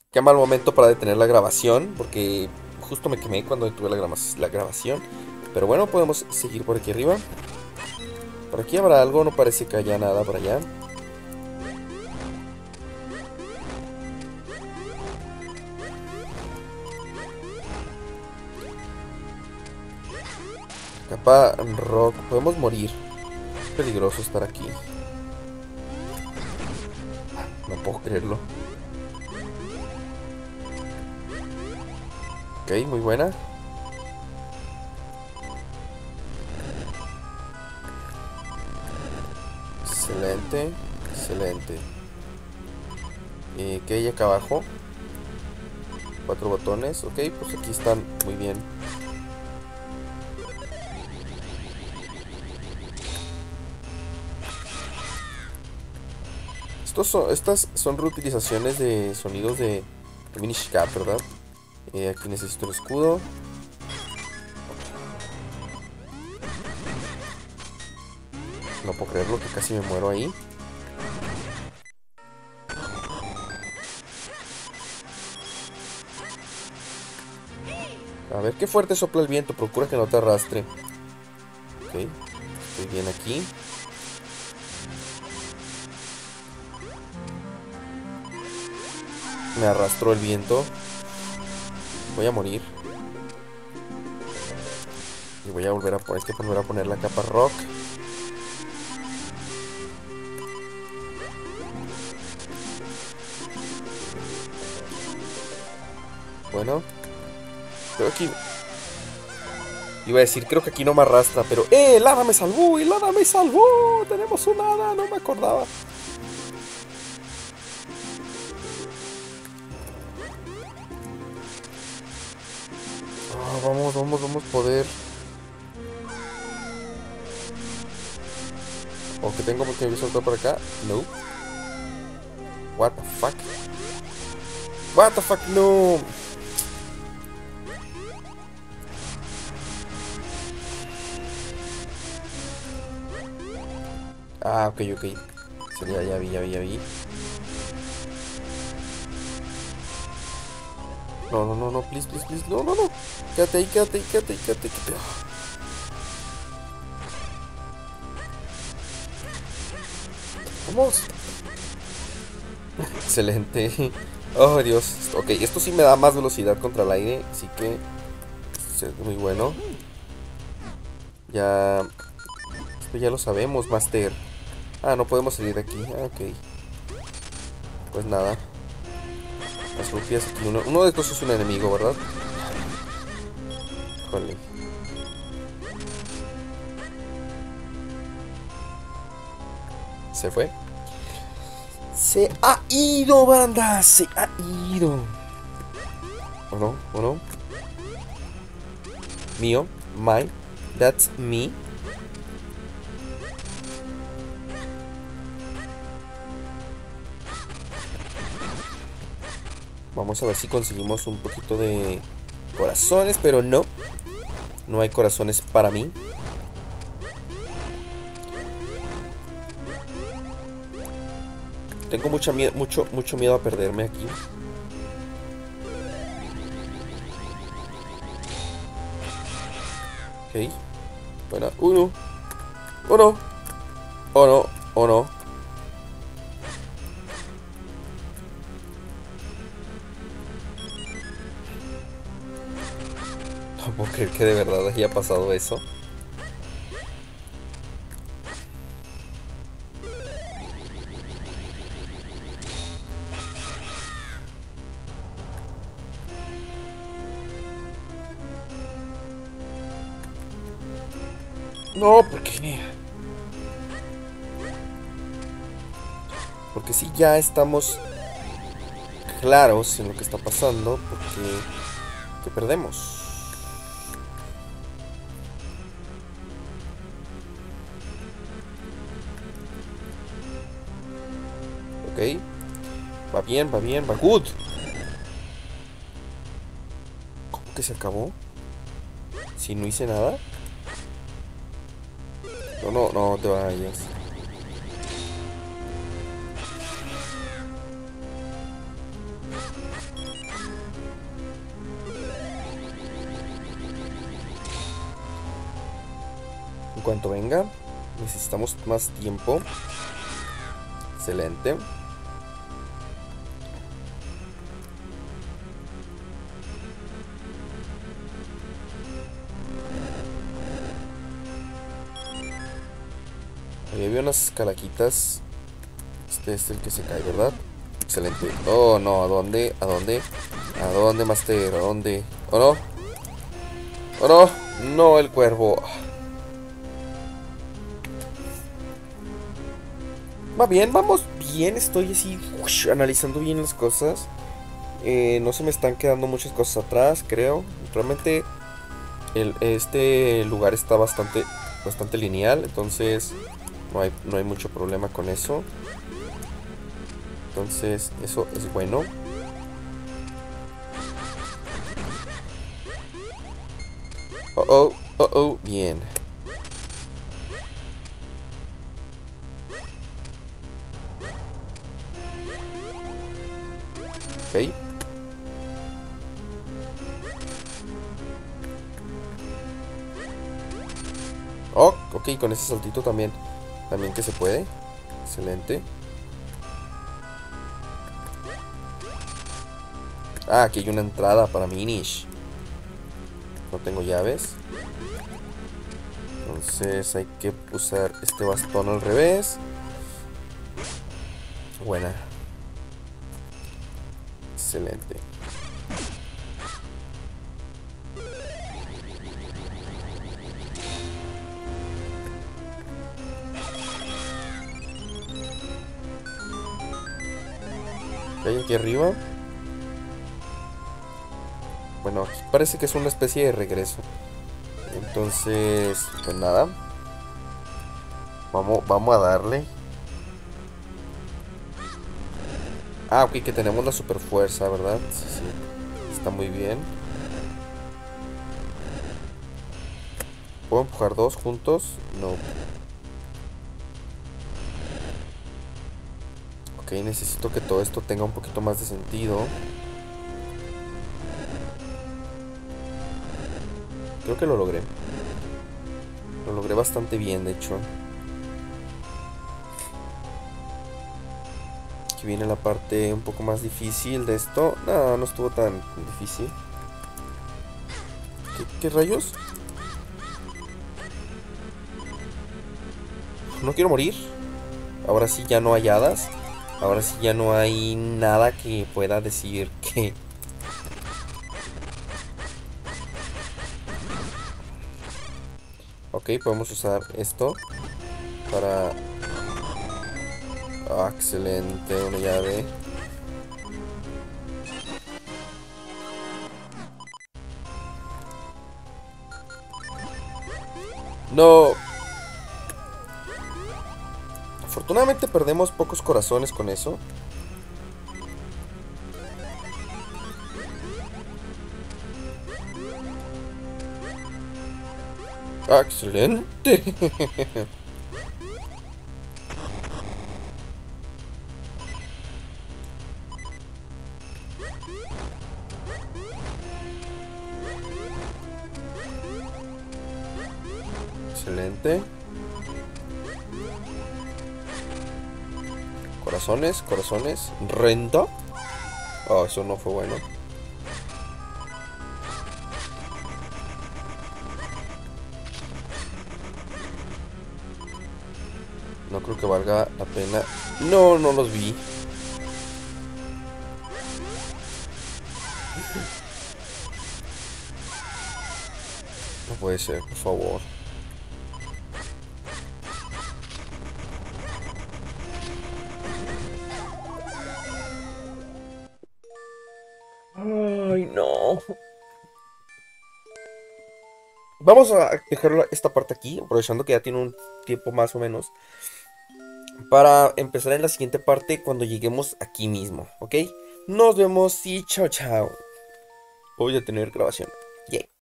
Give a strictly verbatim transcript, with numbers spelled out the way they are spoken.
Qué mal momento para detener la grabación, porque justo me quemé cuando detuve la, grama- la grabación. Pero bueno, podemos seguir por aquí arriba. Por aquí habrá algo, no parece que haya nada por allá. Capa rock, podemos morir. Es peligroso estar aquí. No puedo creerlo. Ok, muy buena. Excelente, excelente. Eh, ¿Qué hay acá abajo? Cuatro botones. Ok, pues aquí están muy bien. Estos son, estas son reutilizaciones de sonidos de, de Minish Cap, ¿verdad? Eh, aquí necesito el escudo. No puedo creerlo, que casi me muero ahí. A ver, qué fuerte sopla el viento. Procura que no te arrastre. Ok, estoy bien aquí. Me arrastró el viento. Voy a morir. Y voy a volver a poner, hay que volver a poner la capa rock. Bueno, creo que iba a decir, creo que aquí no me arrastra, pero ¡eh! ¡El hada me salvó! ¡El hada me salvó! ¡Tenemos un hada! No me acordaba. Ah, vamos, vamos, vamos a poder. ¿O que tengo que saltar por acá? No. What the fuck? What the fuck? No. Ah, ok, ok. Sería, ya vi, ya vi, ya vi. No, no, no, no, please, please, please. No, no, no. Quédate ahí, quédate ahí, quédate ahí, quédate ahí, quédate ahí. Vamos. Excelente. Oh, Dios. Ok, esto sí me da más velocidad contra el aire, así que es muy bueno. Ya, esto ya lo sabemos, Master. Ah, no podemos salir de aquí. Ah, ok. Pues nada. Las rupias aquí. Uno, uno de estos es un enemigo, ¿verdad? Híjole. ¿Se fue? Se ha ido, banda. Se ha ido. ¿O no? ¿O no? Mío. My. That's me. Vamos a ver si conseguimos un poquito de corazones, pero no. No hay corazones para mí. Tengo mucha miedo, mucho, mucho miedo a perderme aquí. Ok. Bueno, uno. O no. O no. O no. No puedo creer que de verdad haya pasado eso. No, porque... Porque sí, ya estamos claros en lo que está pasando. Porque... Que perdemos. Ok. Va bien, va bien, va good. ¿Cómo que se acabó? Si no hice nada. No, no, no te vayas. cuanto venga. Necesitamos más tiempo. Excelente. Ahí había unas calaquitas. Este es el que se cae, ¿verdad? Excelente. Oh, no, ¿a dónde? ¿A dónde? ¿A dónde, Master? ¿A dónde? ¿Oh, no? ¡Oh, no! No, el cuervo. Va bien, vamos bien. Estoy así ush, analizando bien las cosas. Eh, no se me están quedando muchas cosas atrás, creo. Realmente el, este lugar está bastante, bastante lineal. Entonces no hay, no hay mucho problema con eso. Entonces eso es bueno. Oh, oh, oh, oh, bien. Ok. Oh, ok, con ese saltito también. También que se puede. Excelente. Ah, aquí hay una entrada para Minish. No tengo llaves. Entonces hay que usar este bastón al revés. Buena. Excelente. ¿Qué hay aquí arriba? Bueno, aquí parece que es una especie de regreso. Entonces, pues nada. Vamos, vamos a darle. Ah, ok, que tenemos la super fuerza, ¿verdad? Sí, sí. Está muy bien. ¿Puedo empujar dos juntos? No. Ok, necesito que todo esto tenga un poquito más de sentido. Creo que lo logré. Lo logré bastante bien, de hecho. Aquí viene la parte un poco más difícil de esto. No, no estuvo tan difícil. ¿Qué, qué rayos? No quiero morir. Ahora sí ya no hay hadas. Ahora sí ya no hay nada que pueda decir que... Ok, podemos usar esto para... Ah, excelente, una llave. No. Afortunadamente perdemos pocos corazones con eso. Ah, excelente. Excelente. Corazones, corazones. Renta. Oh, eso no fue bueno. No creo que valga la pena. No, no los vi. No puede ser, por favor. Ay, no. Vamos a dejar esta parte aquí, aprovechando que ya tiene un tiempo más o menos, para empezar en la siguiente parte cuando lleguemos aquí mismo, ¿ok? Nos vemos y chao, chao. Voy a tener grabación.